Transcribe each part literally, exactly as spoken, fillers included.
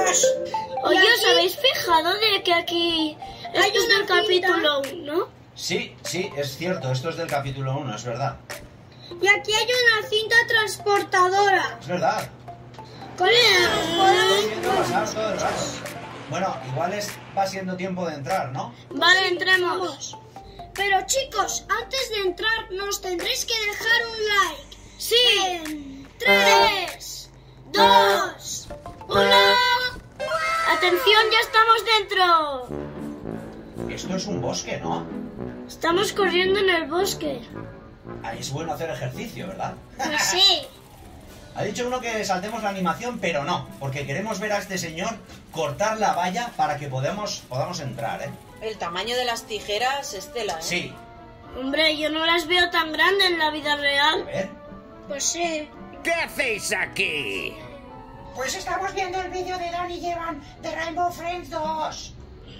chicos. Oye, ¿os habéis fijado de que aquí hay esto es una del capítulo uno? Sí, sí, es cierto, esto es del capítulo uno, es verdad. Y aquí hay una cinta transportadora. Es verdad. Con ella nos Estoy podemos... viendo pasar todo el rato. Bueno, igual es, va siendo tiempo de entrar, ¿no? Vale, entremos. Vamos. Pero chicos, antes de entrar nos tendréis que dejar un like. Sí. En tres, Dos, uno. Atención, ya estamos dentro. Esto es un bosque, ¿no? Estamos corriendo en el bosque. Ahí es bueno hacer ejercicio, ¿verdad? Pues sí. Ha dicho uno que saltemos la animación, pero no, porque queremos ver a este señor cortar la valla para que podamos, podamos entrar, ¿eh? El tamaño de las tijeras es tela, ¿eh? Sí. Hombre, yo no las veo tan grandes en la vida A real. ver. Pues sí. ¿Qué hacéis aquí? Pues estamos viendo el vídeo de Dan y Evan de Rainbow Friends dos.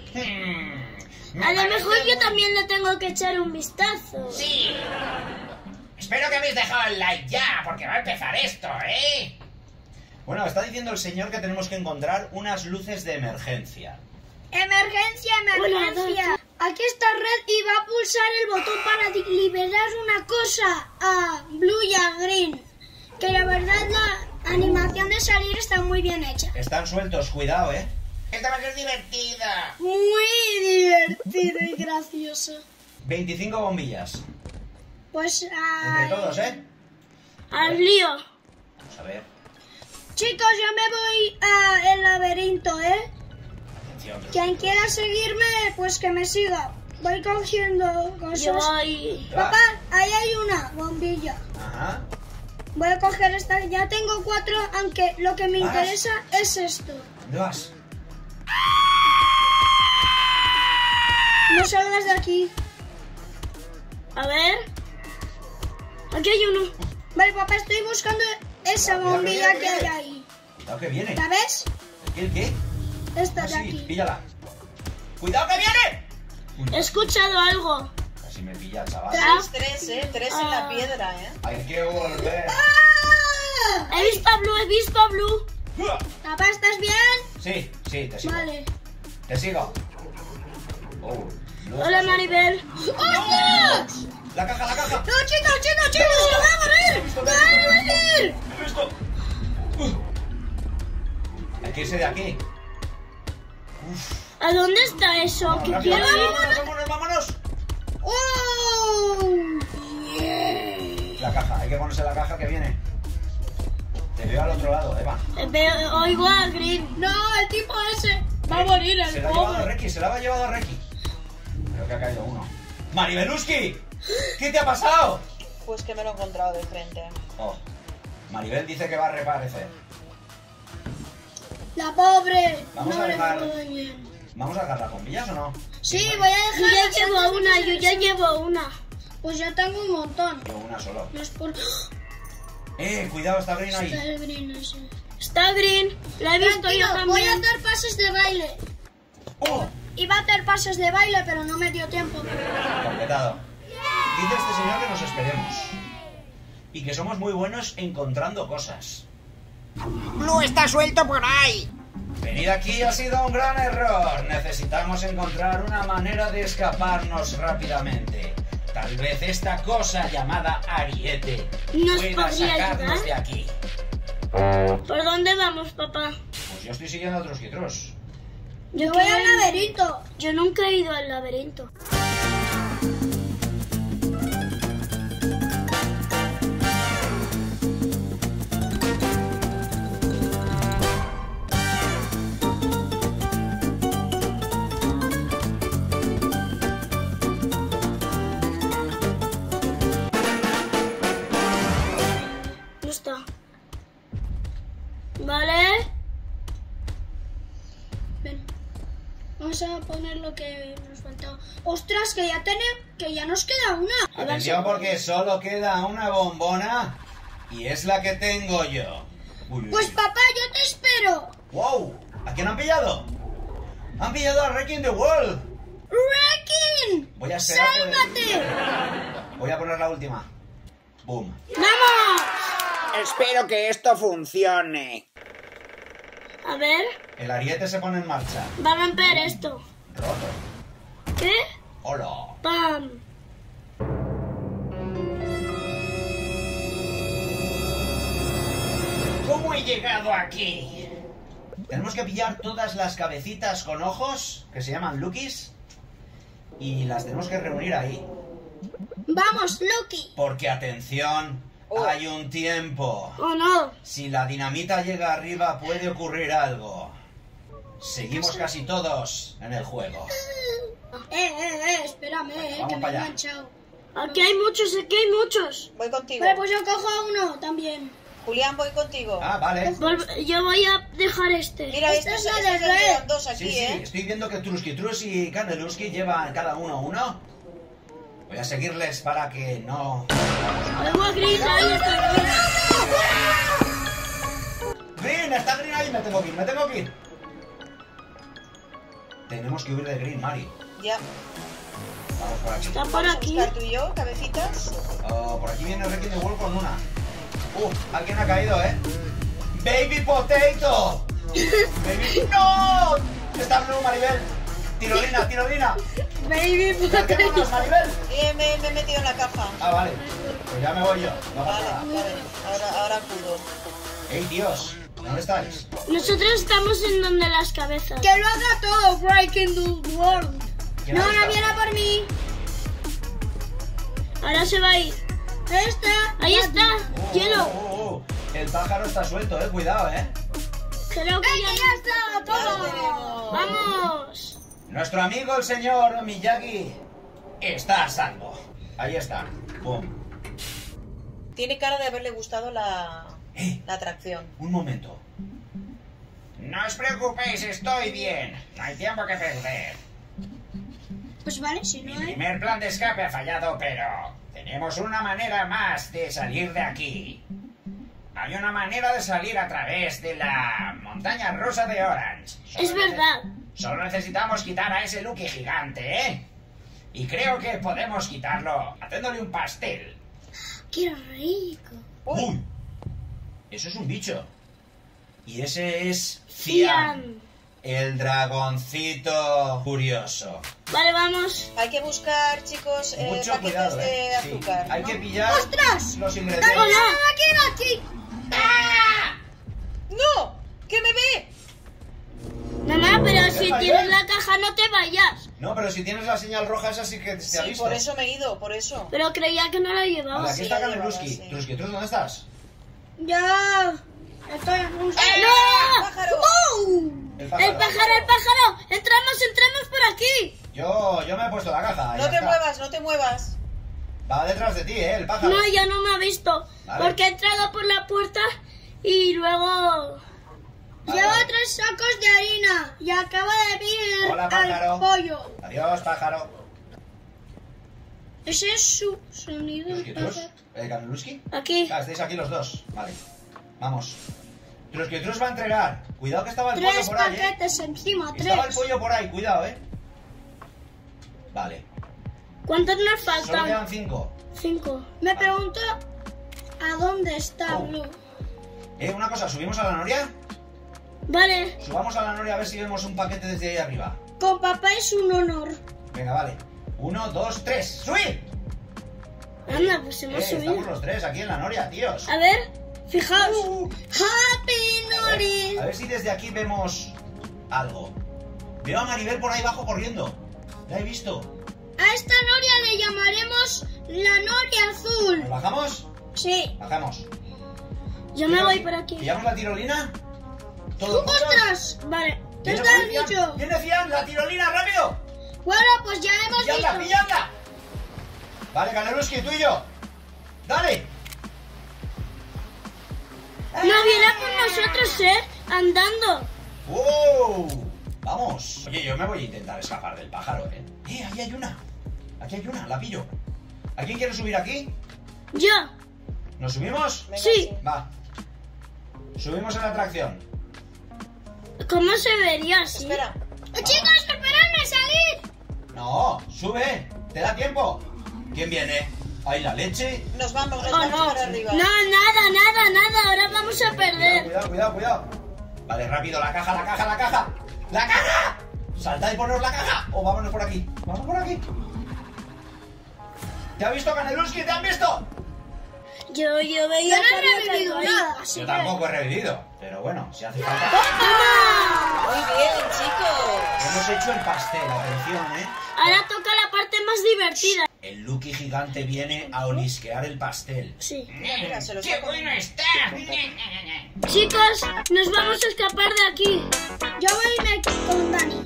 Hmm, A lo mejor yo también le tengo que echar un vistazo. Sí. Espero que habéis dejado el like ya, porque va a empezar esto, ¿eh? Bueno, está diciendo el señor que tenemos que encontrar unas luces de emergencia. Emergencia, emergencia. Aquí está Red y va a pulsar el botón para di- liberar una cosa a Blue y a Green. Que la verdad la animación de salir está muy bien hecha. Están sueltos, cuidado, ¿eh? Esta va a ser divertida. Muy divertido y gracioso. veinticinco bombillas. Pues Entre ay, todos, ¿eh? Al lío. Vamos a ver. chicos, yo me voy al laberinto, ¿eh? Atención. Quien quiera seguirme, pues que me siga. Voy cogiendo Yo cosas. voy. Papá, ahí hay una bombilla. Ajá. Voy a coger esta. Ya tengo cuatro, aunque lo que me ¿Vas? interesa es esto. ¿Dónde vas? No salgas de aquí. A ver. Aquí hay uno. Vale, papá, estoy buscando esa Cuidado, bombilla cuidado, que hay cuidado. ahí. Cuidado que viene. ¿La ves? ¿El qué? ¿El qué? Esta Ah, de sí, aquí. píllala. ¡Cuidado que viene! Uy, He escuchado algo. casi me pilla, chaval. Tres, tres, ¿eh? Tres en la Ah. piedra, ¿eh? Hay que volver. ¡Ah! He visto a Blue, he visto a Blue. Papá, ¿estás bien? Sí, sí, te sigo. Vale. Te sigo. Oh, no Hola, estás- Maribel. ¡Ostras! La caja, la caja. ¡No, chicos, chicos, chicos! ¡Se va a morir! ¡Se va a morir! ¿Has visto? Hay que irse de aquí. Uf. ¿A dónde está eso? Vamos, Que rápido, quiero vámonos, ir. vámonos, vámonos. ¡Oh! La caja, hay que ponerse la caja que viene. Te veo al otro lado, Eva. Eh, Veo, oigo a Green. No, el tipo ese va a morir, Se el la ha llevado a pobre. Requi, se la ha llevado a Requi. Creo que ha caído uno. ¡Maribeluski! ¿Qué te ha pasado? Pues que me lo he encontrado de frente. Oh, Maribel dice que va a reaparecer. La pobre. Vamos no a le dejar- fue bien. ¿Vamos a dejar las bombillas o no? Sí, voy a Yo dejar. ya las llevo antes de una, que yo se- ya llevo una. Pues yo tengo un montón. Yo una solo. No es por. Eh, cuidado, está Green Está ahí. el green ese. Está Green. La he visto Tranquilo, yo voy a también. hacer pases de baile. ¡Oh! Iba a hacer pases de baile, pero no me dio tiempo. Completado. Dice este señor que nos esperemos. Y que somos muy buenos encontrando cosas. Blue está suelto por ahí. Venir aquí ha sido un gran error. Necesitamos encontrar una manera de escaparnos rápidamente. Tal vez esta cosa llamada ariete ¿Nos pueda podría sacarnos ayudar? de aquí. ¿Por dónde vamos, papá? Pues yo estoy siguiendo a otros y otros. Yo voy quiero al ir. laberinto. Yo nunca he ido al laberinto. No está. ¿Vale? Ven. Vamos a poner lo que nos faltaba. ¡Ostras! Que ya tenemos. Que ya nos queda una. Atención porque solo queda una bombona y es la que tengo yo. Uy, uy, Pues uy. papá, yo te espero. ¡Wow! ¿A quién han pillado? ¡Han pillado a Wrecking the World! ¡Wrecking! Voy a esperar por el- ¡Sálvate! Voy a poner la última. ¡Boom! ¡Vamos! Espero que esto funcione. A ver, El ariete se pone en marcha. va a romper esto. Roto. ¿Qué? Hola. ¡Pam! ¿Cómo he llegado aquí? Tenemos que pillar todas las cabecitas con ojos, que se llaman Lukis, y las tenemos que reunir ahí. Vamos, Lucky. Porque, atención, Oh. hay un tiempo. ¡Oh, no! Si la dinamita llega arriba puede ocurrir algo. Seguimos casi todos en el juego. Eh, eh, eh, espérame, eh, Vamos que me he para allá. enganchado. Aquí hay muchos, aquí hay muchos. Voy contigo. Vale, pues yo cojo a uno también. Julián, voy contigo. Ah, vale. Vol- Yo voy a dejar este. Mira, esta estos, es la estos de ya Red. llevan dos aquí, Sí, sí, ¿eh? estoy viendo que Truskitrus y Candeluski llevan cada uno uno. Voy a seguirles para que no... Luego a Green, ahí está Green. ¡Green! ¡Está Green ahí! ¡Me tengo que ir! ¡Me tengo que ir! Tenemos que huir de Green, Mari. Ya. Vamos por aquí. Está por Vamos a aquí. buscar tú y yo, cabecitas. Oh, por aquí viene Wrecking the World con una. ¡Uh! Alguien ha caído, ¿eh? ¡Baby Potato! ¡Baby... ¡No! Está Blue, Maribel. ¡Tirolina, tirolina! Baby, ¡Carguémonos, Maribel! Eh, me, me he metido en la caja. Ah, vale. Pues ya me voy yo. No pasa Vale, nada. vale. Ahora, ahora acudo. ¡Ey, Dios! ¿Dónde estáis? Nosotros estamos en donde las cabezas. que lo haga todo, Breaking the World. ¿Quién No, ha no estado? viene a por mí. Ahora se va a ir. Ahí está. Ahí está. Oh, Hielo. oh, oh, oh. El pájaro está suelto, eh. Cuidado, eh. Creo que ¡Eh, que ya... ya está! Ya ¡Todo! tenemos. ¡Vamos! Nuestro amigo el señor Miyagi está a salvo. Ahí está. Boom. Tiene cara de haberle gustado la, Eh, la atracción. un momento. No os preocupéis, estoy bien. No hay tiempo que perder. Pues vale, si Mi no hay. primer plan de escape ha fallado, pero tenemos una manera más de salir de aquí. Hay una manera de salir a través de la montaña rusa de Orange. Solo Es verdad. nece- Solo necesitamos quitar a ese Lucky gigante, ¿eh? Y creo que podemos quitarlo haciéndole un pastel. ¡Qué rico! Uy, ¡Uy! Eso es un bicho. Y ese es Cian, Cian. el dragoncito curioso. Vale, vamos. hay que buscar, chicos, eh, Mucho paquetes cuidado, de eh. Sí, azúcar. hay ¿no? que pillar ¡Ostras! los ¡Dale, ingredientes. Hola. dale, aquí, aquí! ¡No! ¡Que me ve! Mamá, pero ¿Qué si pasa? tienes la caja no te vayas. No, pero si tienes la señal roja, esa sí que te ha Sí, visto. por eso me he ido, por eso. Pero creía que no la Vale, llevabas. aquí sí, está la llevaba, Caneluski. sí. Truski, ¿tú dónde estás? Ya. Estoy en un. ¡No! ¡Pájaro! ¡Oh! El ¡El pájaro, el pájaro! ¡Entramos, entramos por aquí! Yo, yo me he puesto la caja. No ya te está. muevas, no te muevas. Va detrás de ti, eh, el pájaro. No, ya no me ha visto. Vale. Porque he entrado por la puerta y luego... Vale, Lleva vale. tres sacos de harina y acaba de vir Hola, pájaro. al pollo. Adiós, pájaro. Ese es su sonido. Truski, Trus. Eh, Caneluski. Aquí. Ah, estáis aquí los dos. Vale. Vamos. Truski, Trus va a entregar. Cuidado que estaba el pollo Tres por ahí, eh. paquetes encima, Estaba el tres. pollo por ahí, cuidado, eh. Vale. ¿Cuántos nos Solo faltan? quedan cinco. Cinco. Me pregunto a dónde está Oh. Blue. Eh, una cosa, ¿subimos a la noria? Vale. Subamos a la noria a ver si vemos un paquete desde ahí arriba. Con papá es un honor. Venga, vale. Uno, dos, tres. ¡Subid! Anda, pues Eh, hemos estamos subido. los tres aquí en la noria, tíos. A ver, fijaos. Uh, Happy a, ver, Nori. a ver si desde aquí vemos algo. Veo a Maribel por ahí abajo corriendo. La he visto. A esta noria le llamaremos la noria ¿Nos azul. bajamos? Sí. Bajamos. Yo me voy por aquí. ¿Pillamos la tirolina? ¿Todo juntos? ¡Ostras! Vale. ¿Qué Viene está por el Cian. bicho? ¡Viene Cian! ¡La tirolina, rápido! Bueno, pues ya hemos ¡Pilladla, visto. pilladla! Vale, Caneluski, tú y yo. ¡Dale! No viene por nosotros, ¿eh? Andando. ¡Wow! Vamos. Oye, yo me voy a intentar escapar del pájaro, ¿eh? ¡Eh, ahí hay una! Aquí hay una, la pillo. ¿Alguien quiere subir aquí? Yo. ¿Nos subimos? Venga, Sí. Va. Subimos en la atracción. ¿Cómo se vería así? Espera. Eh, Chicos, esperadme salir. No, sube. ¿Te da tiempo? ¿Quién viene? ¡Ay, la leche! Nos vamos, nos Oh, vamos no. para arriba. No, nada, nada, nada. Ahora vamos a Cuidado, perder. cuidado, cuidado, cuidado. Vale, rápido, la caja, la caja, la caja. ¡La caja! Saltad y poneros la caja. O vámonos por aquí. Vamos por aquí. ¿Te ha visto, Caneluski? ¿Te han visto? Yo, yo veía Yo no que he había revivido caído ahí. nada, así Yo que... tampoco he revivido. Pero bueno, si hace falta. Muy bien, chicos. Hemos hecho el pastel, atención, ¿eh? Ahora toca la parte más divertida. El Lucky gigante viene a olisquear el pastel. Sí. Mira, mira, se los ¡Qué bueno está! Chicos, nos vamos a escapar de aquí. Yo voy y me con Dani.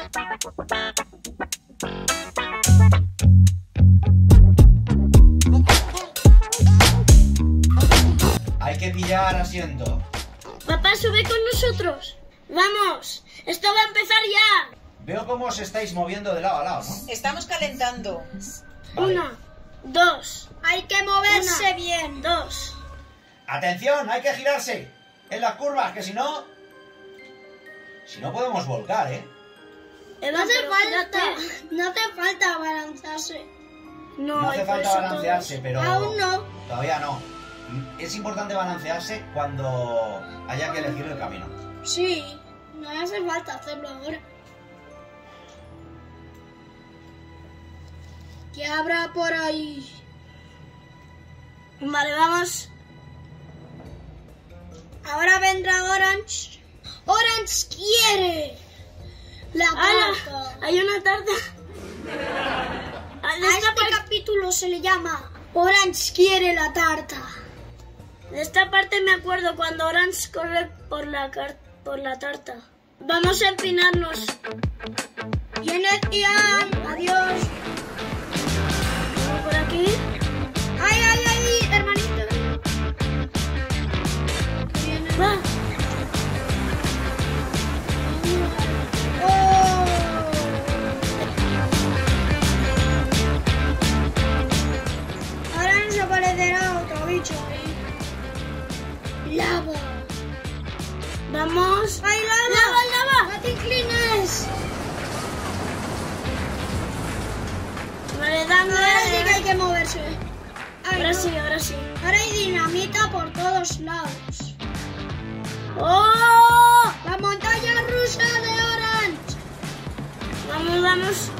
Hay que pillar asiento. Papá, sube con nosotros. Vamos, esto va a empezar ya. Veo cómo os estáis moviendo de lado a lado, ¿no? Estamos calentando. Vale. Una, dos, Hay que moverse Una. bien. dos. ¡Atención! Hay que girarse en las curvas, que si no... Si no podemos volcar, ¿eh? Eva, No hace pero falta, gírate. no hace falta balanzarse. No, No hace y por falta eso balancearse, todos- pero... Aún no. Todavía no. Es importante balancearse cuando haya que elegir el camino. Sí, no hace falta hacerlo ahora. ¿Qué habrá por ahí? Vale, vamos. Ahora vendrá Orange. Orange quiere la ¡Hala! tarta. Hay una tarta. Ah, de A esta este par- capítulo se le llama Orange quiere la tarta. De esta parte me acuerdo cuando Orange corre por la, car- por la tarta. Vamos a empinarnos. Viene Ian, adiós. Vamos por aquí. Ay, ay, ay, hermanito. Viene. Va. Oh. Ahora nos aparecerá otro bicho ahí. Lava. Vamos. ¡Ay, lava! ¡Lava, lava! ¡No te inclines! Vale, dame. Ahora sí que hay que moverse. Ay, Ahora no. sí, ahora sí. Ahora hay dinamita por todos lados. ¡Oh! La montaña rusa de Orange. Vamos, vamos.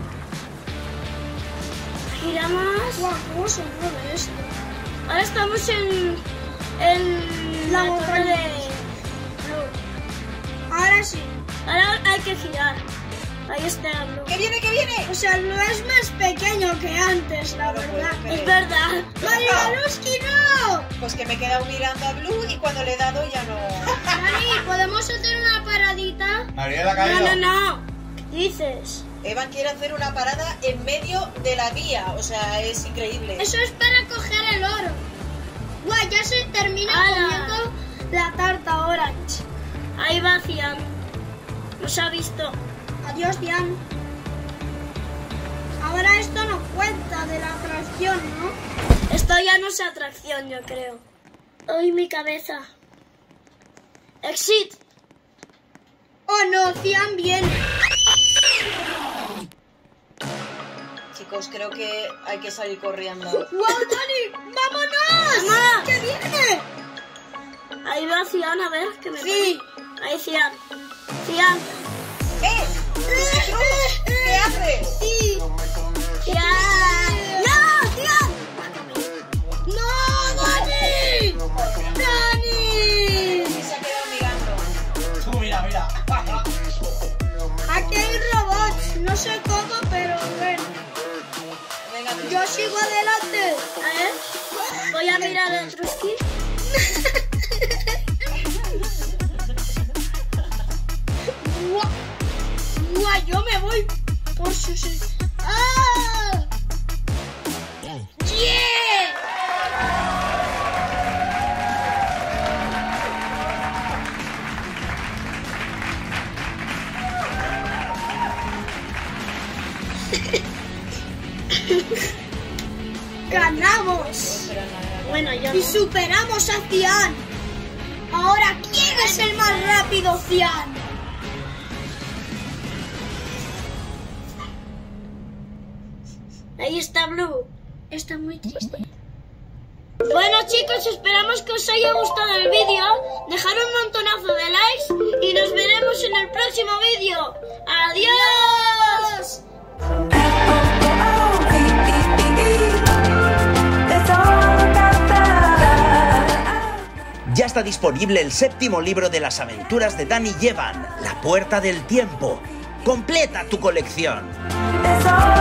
Giramos. Guau, ¿cómo se mueve esto? Ahora estamos en, en La la torre montaña. de Blue. Ahora sí. Ahora hay que girar. Ahí está Blue. ¡Que viene, que viene! O sea, no es más pequeño que antes, la No lo verdad. puedo Es verdad. ¡Marialuski, no! Pues que me he quedado mirando a Blue y cuando le he dado ya no... Dani, ¿podemos hacer una paradita? Mariel ha No, caído. no, no. ¿Qué dices? Evan quiere hacer una parada en medio de la vía. O sea, es increíble. Eso es para coger el oro. Guau, ya se termina ¡Hala! comiendo la tarta Orange. Ahí va Cian. Nos ha visto. Adiós, Dian. Ahora esto no cuenta de la atracción, ¿no? Esto ya no es atracción, yo creo. ¡Ay, mi cabeza! ¡Exit! Oh no, Cian viene. Chicos, creo que hay que salir corriendo. ¡Guau, Dani! ¡Vámonos! ¡Mamá! ¡Que viene! Ahí va Cian, a ver, que me Sí. pone. Ahí Cian. Cian. ¡Eh! ¿Qué haces? Sí. Cian. ¡No, Cian! ¡No, Dani! ¡Dani! Se ha quedado mirando. Tú, mira, mira. Aquí hay robots, no sé cómo, pero bueno. Venga, tú. Yo sigo adelante. A ver. Voy a mirar el Trusky. ¡Guau! ¡Guau! Yo me voy por sus... ¡Ah! ¡Yeah! ¡Ganamos! Bueno, yo Y no. superamos a Cian. Ahora, ¿quién es el más rápido, Cian? Ahí está Blue. Está muy triste. Bueno chicos, esperamos que os haya gustado el vídeo. Dejad un montonazo de likes y nos el próximo vídeo. ¡Adiós! Ya está disponible el séptimo libro de las aventuras de Dan y Evan, La Puerta del Tiempo. Completa tu colección.